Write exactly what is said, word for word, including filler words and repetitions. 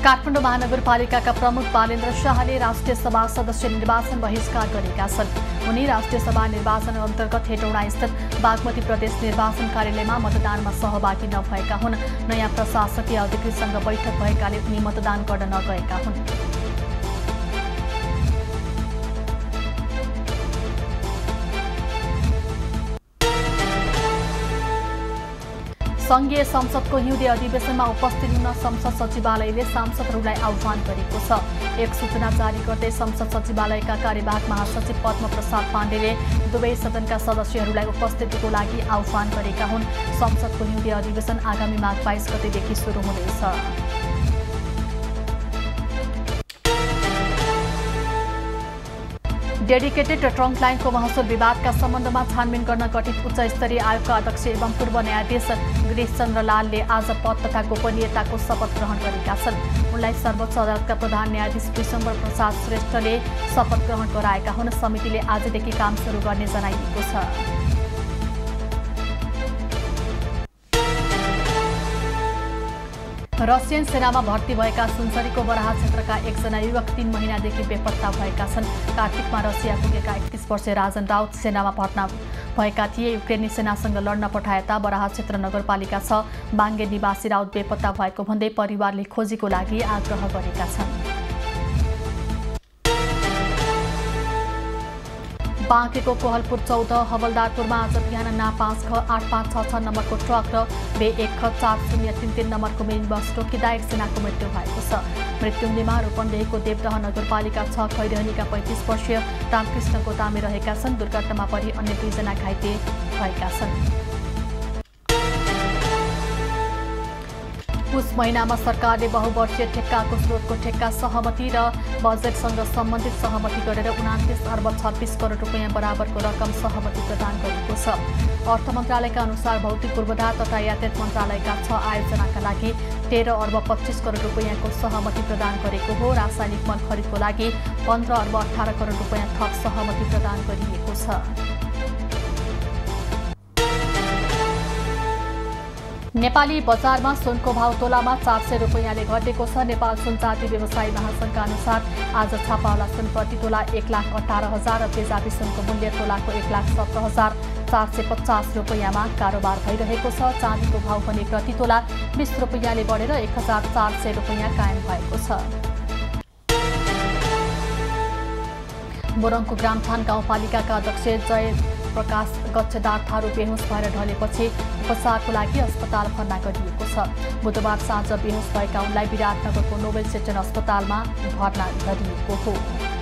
काठमाडौँ महानगरपालिकाका प्रमुख बालेन्द्र शाहले राष्ट्रिय सभा सदस्य निर्वाचन बहिष्कार गरेका छन्। उनी राष्ट्रिय सभा निर्वाचन अन्तर्गत हेटौडा स्थित बागमती प्रदेश निर्वाचन कार्यालयमा मतदानमा सहभागी नभएका हुन्। नयाँ प्रशासकीय अधिकृतसँग बैठक भएकाले उनी मतदान गर्न नगएका हुन्। संघीय संसदको हिउँदे अधिवेशनमा उपस्थित हुन संसद सचिवालयले सांसदहरूलाई आह्वान गरेको छ। एक सूचना जारी गर्दै संसद सचिवालयका कार्यवाहक महासचिव पद्म प्रसाद पाण्डेले दुवै सदनका सदस्यहरूलाई उपस्थितिको लागि आह्वान गरेका हुन्। संसदको हिउँदे अधिवेशन आगामी माघ बाइस गतेदेखि सुरु हुँदैछ। डेडिकेटेड ट्रङ्क लाइनको महसुल विवादका सम्बन्धमा छानबिन गर्न गठित उच्च स्तरीय आयोगका अध्यक्ष एवं पूर्व न्यायाधीश गिरीश चन्द्र लालले आज पद तथा गोपनीयताको शपथ ग्रहण गरेका छन्। उनलाई सर्वोच्च अदालतका प्रधान न्यायाधीश विशम्बर प्रसाद श्रेष्ठले शपथ ग्रहण गराएका हुन्। समितिले आजदेखि काम सुरु गर्ने जनाइएको छ। रसियन सेनामा भर्ती भएका सुनसरीको बराहा क्षेत्रका एकजना युवक तीन महिनादेखि बेपत्ता भएका छन्। कार्तिकमा रसिया पुगेका एकतीस वर्षीय राजन राउत सेनामा भर्ना भएका थिए। युक्रेनी सेनासँग लड्न पठाएता बराहा क्षेत्र नगरपालिका छ बाङ्गे निवासी राउत बेपत्ता भएको भन्दै परिवारले खोजीको लागि आग्रह गरेका छन्। बाँकेको कोहलपुर चौध हवलदारपुरमा आज बिहान ना पाँच ख आठ पाँच छ छ नम्बरको ट्रक र बे एक ख चार शून्य तीन तीन नम्बरको मिनी बस ठोकिँदा एकजनाको मृत्यु भएको छ। मृत्यु हुनेमा रूपन्देहीको देवदह नगरपालिका छ खैरहनीका पैँतिस वर्षीय रामकृष्ण गोतामे रहेका छन्। दुर्घटनामा परि अन्य दुईजना घाइते भएका छन्। पुस महिनामा सरकारले बहुवर्षीय ठेक्काको स्रोतको ठेक्का सहमति र बजेटसँग सम्बन्धित सहमति गरेर उनातिस अर्ब छब्बिस करोड रुपियाँ बराबरको रकम सहमति प्रदान गरेको छ। अर्थ मन्त्रालयका अनुसार भौतिक पूर्वाधार तथा यातायात मन्त्रालयका छ आयोजनाका लागि तेह्र अर्ब पच्चिस करोड रुपियाँको सहमति प्रदान गरेको हो। रासायनिक मल खरिदको लागि पन्ध्र अर्ब अठार करोड रुपियाँ थप सहमति प्रदान गरिएको छ। नेपाली बजारमा सुनको भाव तोलामा चार सय रुपियाँले घटेको छ। नेपाल सुन जाति व्यवसायी महासङ्घका अनुसार आज छापावाला सुन प्रति तोला एक लाख अठार हजार र तेजाबी सुनको मूल्य तोलाको एक लाख सत्र हजार चार सय पचास रुपियाँमा कारोबार भइरहेको छ। चाँदीको भाव पनि प्रति तोला बीस रुपियाँले बढेर एक हजार चार सय रुपियाँ कायम भएको छ। मोरङको ग्रामथान गाउँपालिकाका अध्यक्ष जय प्रकाश गच्छदार थारू बेहोस भएर ढलेपछि उपचारको लागि अस्पताल भर्ना गरिएको छ। बुधबार साँझ बेहोस भएका उनलाई विराटनगरको नोबेल सेटन अस्पतालमा भर्ना गरिएको हो।